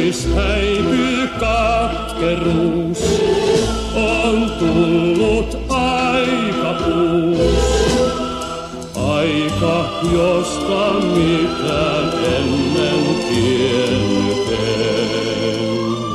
pois häipyy katkeruus, on tullut aikapuus. Aika, josta mitään ennen tiennyt en.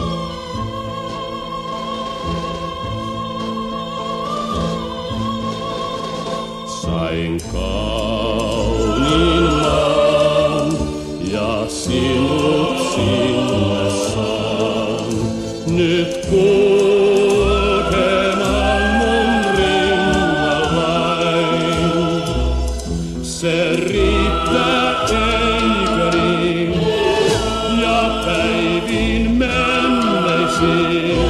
Sain kauniin maan ja sinut sinne saan. Nyt kulkemaan mun rinnallani. Se riittää eikö niin, ja päiviin menneisiin.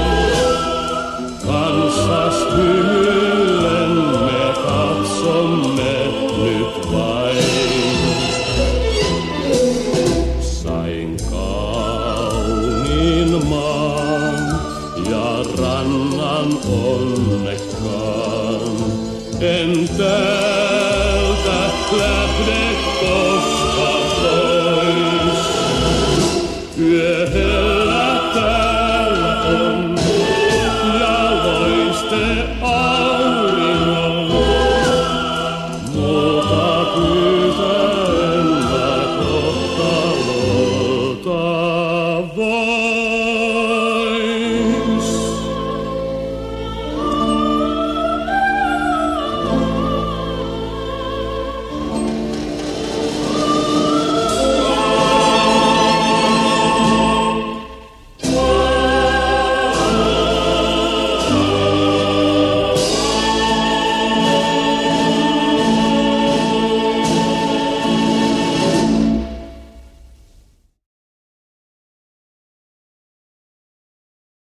Kanssas hymyillen me katsomme nyt vain. Sain kauniin maan ja rannan onnekkaan. Entä